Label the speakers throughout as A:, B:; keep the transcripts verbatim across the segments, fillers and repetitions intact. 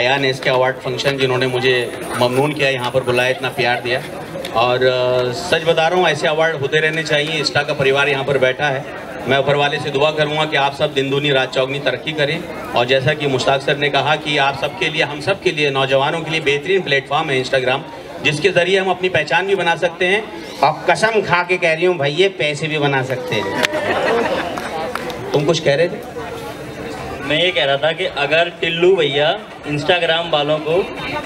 A: आयान एस के award function, जिन्होंने मुझे ममनून किया, यहाँ पर बुलाया, इतना प्यार दिया। और सच बता रहा हूँ, ऐसे अवार्ड होते रहने चाहिए। इंस्टा का परिवार यहाँ पर बैठा है। मैं ऊपर वाले से दुआ करूँगा कि आप सब दिन दूनी रात चौगनी तरक्की करें। और जैसा कि मुश्ताक सर ने कहा कि आप सबके लिए, हम सब के लिए, नौजवानों के लिए बेहतरीन प्लेटफॉर्म है इंस्टाग्राम, जिसके ज़रिए हम अपनी पहचान भी बना सकते हैं। और कसम खा के कह रही हूँ भैया, पैसे भी बना सकते हैं। तुम कुछ कह रहे थे?
B: मैं ये कह रहा था कि अगर टिल्लू भैया इंस्टाग्राम वालों को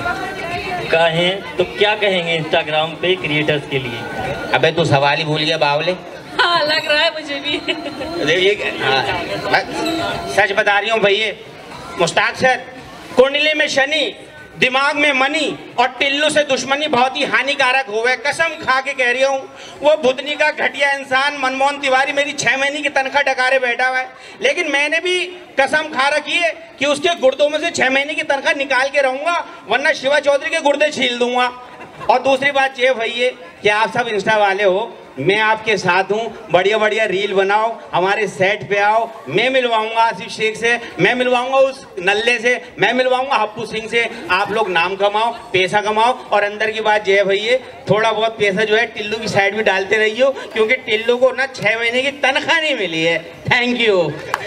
B: कहें तो क्या कहेंगे इंस्टाग्राम पे क्रिएटर्स के लिए?
A: अबे तू सवाल ही भूल गया बावले।
C: हाँ, लग रहा है मुझे भी।
A: देखिए, सच बता रही हूँ भैया, मुश्ताक सर, कुंडली में शनि, दिमाग में मनी और टिल्लू से दुश्मनी बहुत ही हानिकारक हुआ है। कसम खा के कह रही हूँ, वो भुतनी का घटिया इंसान मनमोहन तिवारी मेरी छह महीने की तनख्वाह डकारे बैठा हुआ है, लेकिन मैंने भी कसम खा रखी है कि उसके गुर्दों में से छह महीने की तनख्वाह निकाल के रहूंगा, वरना शिवा चौधरी के गुर्दे छील दूंगा। और दूसरी बात ये भैया कि आप सब इंस्टा वाले हो, मैं आपके साथ हूँ। बढ़िया बढ़िया रील बनाओ, हमारे सेट पे आओ। मैं मिलवाऊंगा आसिफ शेख से, मैं मिलवाऊंगा उस नल्ले से, मैं मिलवाऊंगा हप्पू सिंह से। आप लोग नाम कमाओ, पैसा कमाओ। और अंदर की बात ये भैया, थोड़ा बहुत पैसा जो है टिल्लू की साइड भी डालते रहियो, क्योंकि टिल्लू को ना छह महीने की तनख्वाह नहीं मिली है। Thank you.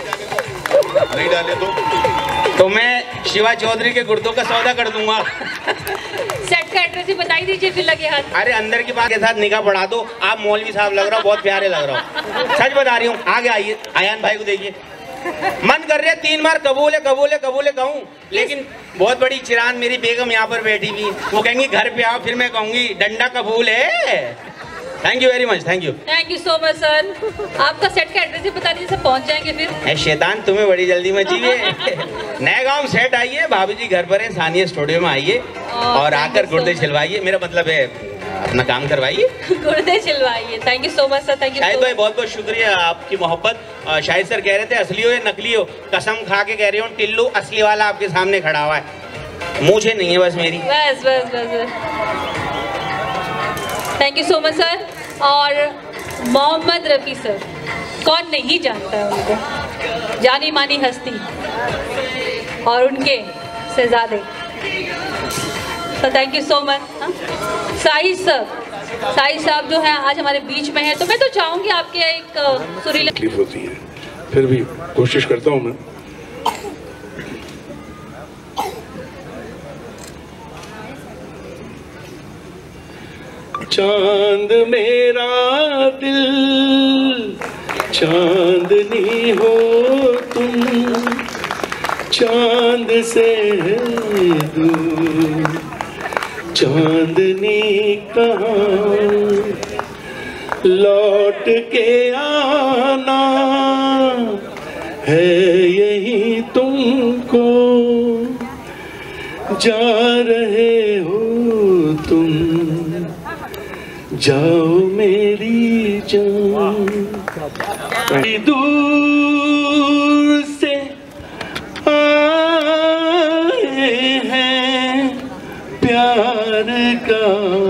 D: नहीं डाले तो
A: तो मैं शिवा चौधरी के गुर्दों का सौदा कर दूंगा।
C: सेट का एड्रेस ही बताई दीजिए फिर लगे हाथ।
A: अरे अंदर की बात के साथ निगाह बढ़ा दो। आप मौलवी साहब लग रहा हो, बहुत प्यारे लग रहा हो। सच बता रही हूँ। आगे आइए, आयान भाई को देखिए। मन कर रहा है तीन बार कबूल है कबूल है कबूल है कहूँ, लेकिन बहुत बड़ी चिरान मेरी बेगम यहाँ पर बैठी हुई, वो कहेंगी घर पे आओ, फिर मैं कहूँगी डंडा कबूल है। Thank you very much. Thank you
C: thank you so much sir. आपका सेट का एड्रेस ही बता दीजिए, सब पहुँच जाएंगे फिर।
A: ए शैतान, तुम्हें बड़ी जल्दी मची है। नए गांव सेट आइए, भाभी जी घर पर है, सानिया स्टूडियो में आइए और आकर गुर्दे छिलवाइए। मेरा मतलब है अपना काम करवाइए,
C: गुर्दे छिलवाइए। Thank you so much sir. Thank you
A: Shahid भाई, बहुत बहुत शुक्रिया आपकी मोहब्बत। शाहिद सर कह रहे थे असली हो या नकली हो, कसम खा के कह रही हूँ टिल्लू असली वाला आपके सामने खड़ा हुआ है, मुझे नहीं है बस मेरी।
C: बस बस बस। Thank you so much sir. और मोहम्मद रफ़ी सर, कौन नहीं जानता है उनको, जानी मानी हस्ती और उनके शहजादे। तो thank you so much. Sahid sir, Sahid साहब जो है आज हमारे बीच में है, तो मैं तो चाहूँगी आपके एक सुरीला
D: तकलीफ होती है, फिर भी कोशिश करता हूँ मैं। चांद मेरा दिल चांदनी हो तुम, चांद से दूर चांदनी कहाँ, लौट के आना है यही तुमको, जा रहे हो तुम, जाओ मेरी जान। दूर से आए हैं प्यार का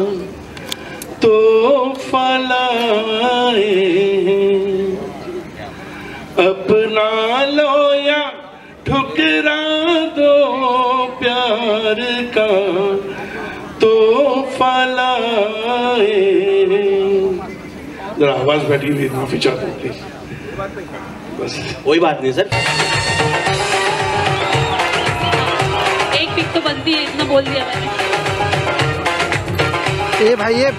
D: तोहफा लाए हैं, अपना लो या ठुकरा दो, प्यार का तोहफा लाए। जरा आवाज बैठी हुई, माफी चाहता हूँ प्लीज। बस
A: कोई बात नहीं सर।
C: एक पिक तो बनती है, इतना बोल दिया मैंने।
E: ए भाई ये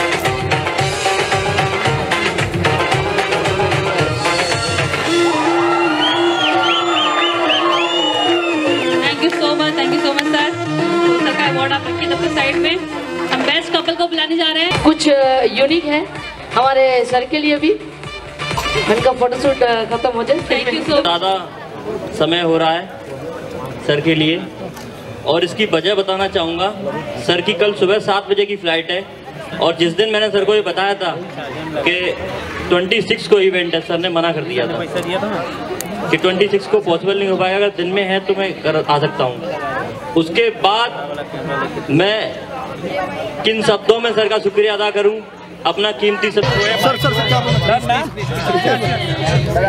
C: thank you so much. Thank you so much sir. तो सर का अवार्ड आप रखिए तब साइड में। हम बेस्ट कपल को बुलाने जा रहे हैं। कुछ यूनिक है हमारे सर के लिए भी, उनका फोटोशूट खत्म हो जाए। Thank you so much.
B: ज़्यादा समय हो रहा है सर के लिए, और इसकी वजह बताना चाहूँगा। सर की कल सुबह सात बजे की फ़्लाइट है, और जिस दिन मैंने सर को ये बताया था कि छब्बीस को इवेंट है, सर ने मना कर दिया था कि छब्बीस को पॉसिबल नहीं हो पाएगा, अगर दिन में है तो मैं कर आ सकता हूँ। उसके बाद मैं किन शब्दों में सर का शुक्रिया अदा करूँ, अपना कीमती सब
E: सर सर सर क्या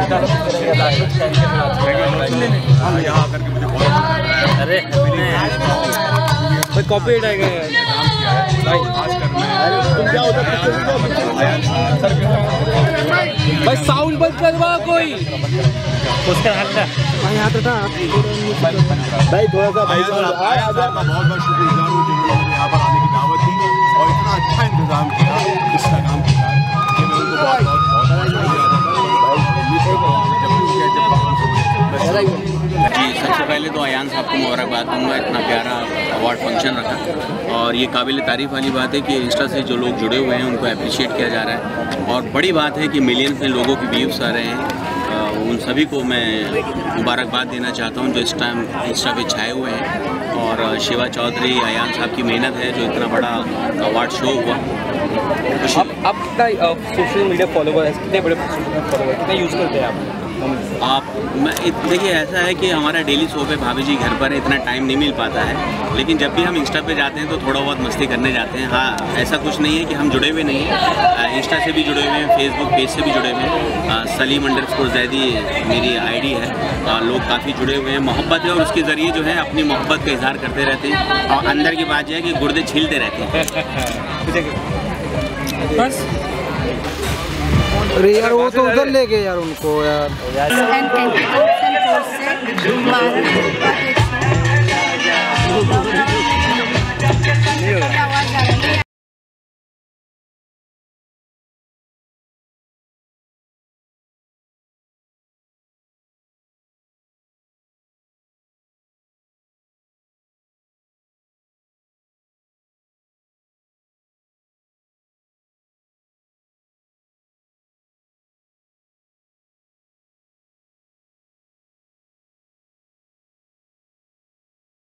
B: अरे
E: कॉपीराइट आएगा यार भाई साउंड बंद करवा कोई उसका हाथ था भाई हाथ था भाई थोड़ा सा भाई साहब आए आजा मैं बहुत बहुत शुक्रगुजार हूं जिन्होंने मुझे यहां पर आने की दावत दी और इतना अच्छा इंतजाम किया इसका काम किया कि मैं उनको बहुत बहुत
F: जी। सबसे पहले तो अयान साहब को मुबारकबाद दूंगा, इतना प्यारा अवार्ड फंक्शन रखा और ये काबिल तारीफ़ वाली बात है कि इंस्टा से जो लोग जुड़े हुए हैं उनको अप्रिशिएट किया जा रहा है और बड़ी बात है कि मिलियंस में लोगों की व्यूज़ आ रहे हैं। उन सभी को मैं मुबारकबाद देना चाहता हूं जो इस टाइम इंस्टा पे छाए हुए हैं और शिवा चौधरी अयान साहब की मेहनत है जो इतना बड़ा अवार्ड शो हुआ।
E: आप आप कितना सोशल मीडिया फॉलोवर है, कितने बड़े फॉलोवर कितना यूज़ करते हैं आप?
F: आप मैं देखिए ऐसा है कि हमारा डेली शो पे भाभी जी घर पर है, इतना टाइम नहीं मिल पाता है, लेकिन जब भी हम इंस्टा पे जाते हैं तो थोड़ा बहुत मस्ती करने जाते हैं। हाँ, ऐसा कुछ नहीं है कि हम जुड़े हुए नहीं हैं, इंस्टा से भी जुड़े हुए हैं, फेसबुक पेज से भी जुड़े हुए हैं। सलीम अंडरस्कोर जैदी मेरी आईडी है, आ, लोग काफ़ी जुड़े हुए हैं, मोहब्बत है और उसके ज़रिए जो है अपनी मोहब्बत का इजहार करते रहते हैं और अंदर की बात यह है कि गुर्दे छीलते रहते हैं।
E: बस
G: अरे यार वो तो उधर ले गए यार उनको यार
H: एंड